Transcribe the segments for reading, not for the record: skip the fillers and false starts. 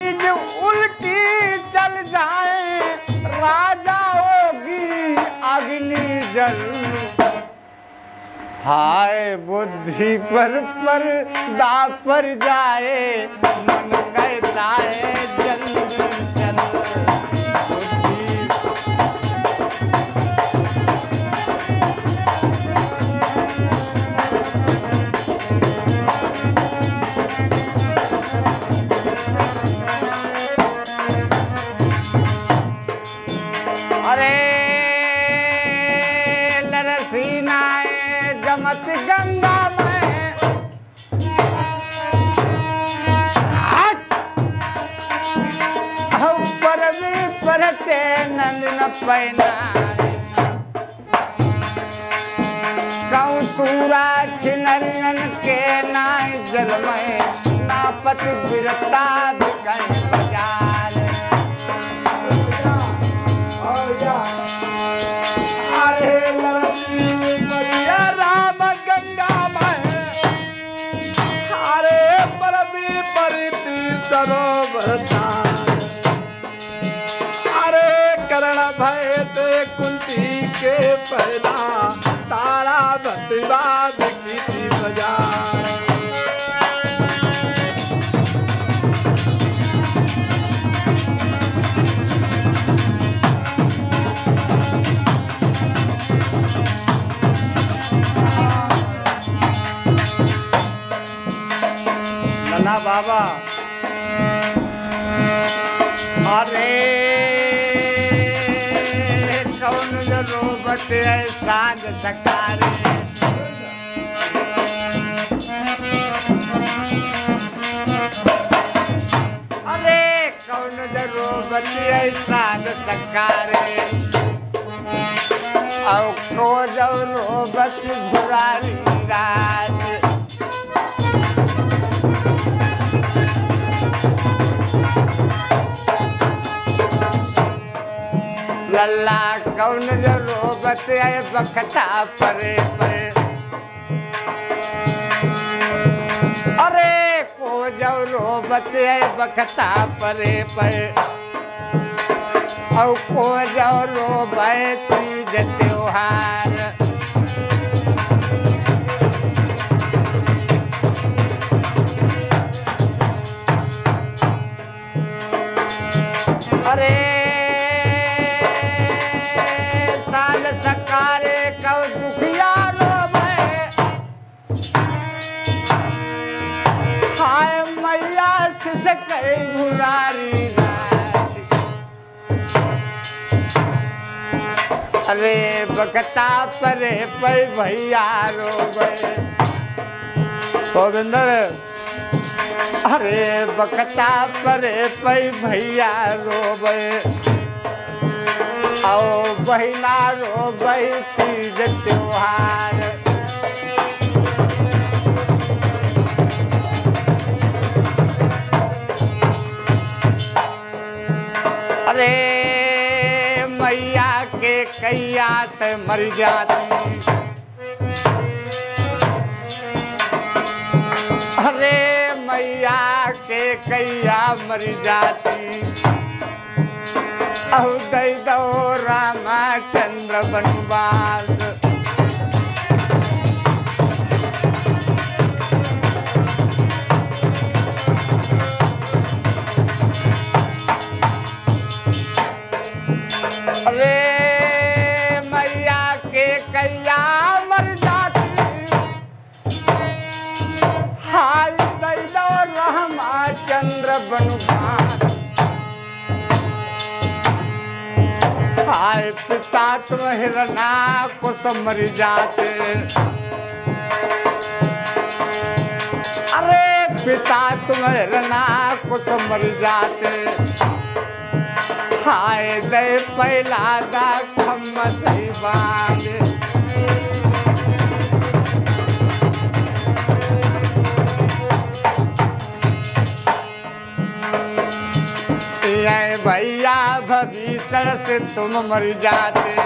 जो उल्टी चल जाए राजा होगी अग्नि जल। हाय बुद्धि पर पर जाए मन कहता है जल्दी चल। जमत गंगा में परते नंद न पैना। कहूँ सूरा छिनरियन के नाय जल में नापत बिरता कहीं बाजार। अरे करण भय ते कुंती के पहला तारा भतिबा बिकी बाजार। नन्हा बाबा अरे कौन जो रोबत है सांझ सकारे। अरे कौन जो रोबत है सांझ सकारे। और को जो रोबत बुरारी रात। लल्ला कौन जो रोबत है बखता परे परे। अरे को जो रोबत है बखता परे परे। और को जो रोबत तीज त्योहार। अरे सकारे कौ दुखिया रोवे। हाय मैया सिसके घुरारी रात। अरे बकता परे पे भैया रोवे। गोविंदर अरे बकता परे पे भैया रोवे। आओ बहिना रो बही तीज त्योहार। अरे मैया के कैया से मर जाती। अरे मैया के कैया मर जाती। औ दई दो रामचंद्र वनवास। अरे मैया के कैया मर जाती। हाय दई दो रामचंद्र वनवास। हाय पिता तुम हिरना कुछ मर जाते। अरे पिता तुम हिरना कुछ मर जाते। हाय दे पहला दा खम्म सही बांधे। भैया भविष्य से तुम मर जाते।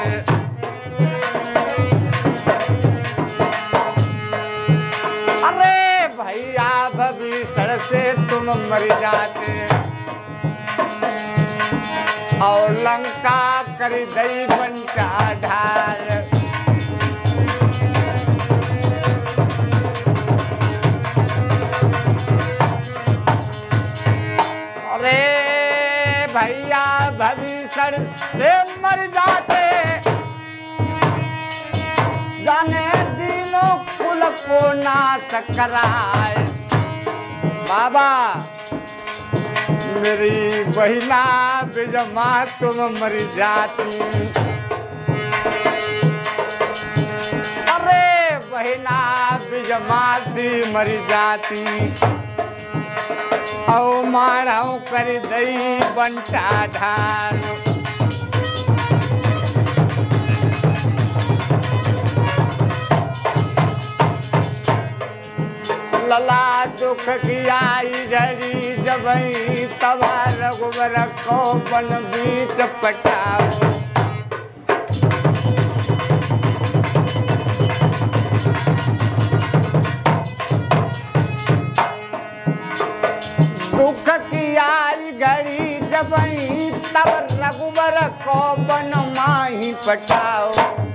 अरे भैया भविष्य से तुम मर जाते। लंका कर दई बंटा ढार। अरे भैया भविष्य से मर जाते, जाने दिनों कुल को नाश कराए। बाबा मेरी बहिना बिजमा तुम मर जाती, अरे बहिना बिजमा सी मर जाती, औ माराऊ कर दई बंटा ढाल। लला दुख की आई जरी जबई, तबा रघुवर को बन बीच पटाओ। दुख की आई घड़ी जबई, तब रघुवर को बन माही पटाओ।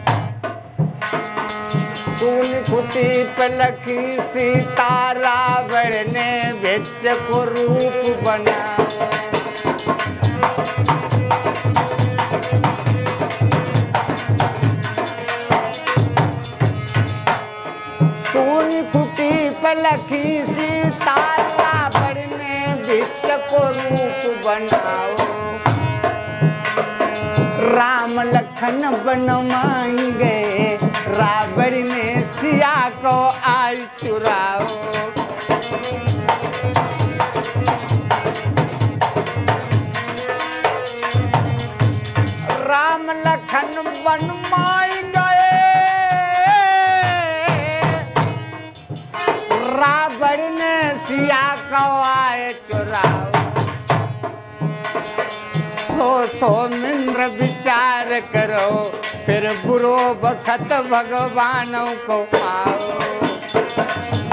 तूने खुटी पलखी सीता, रावण ने बिच को रूप बना। तूने खुटी पलखी सीता, रावण ने बिच को रूप बनाओ। राम लखन बन माई गए, रावण ने सिया को आई चुराओ। राम लखन बन माई गए, रावण ने सिया को आए चुराओ। सो मिंद्र विचार करो, फिर बुरो बखत भगवानों को पाओ।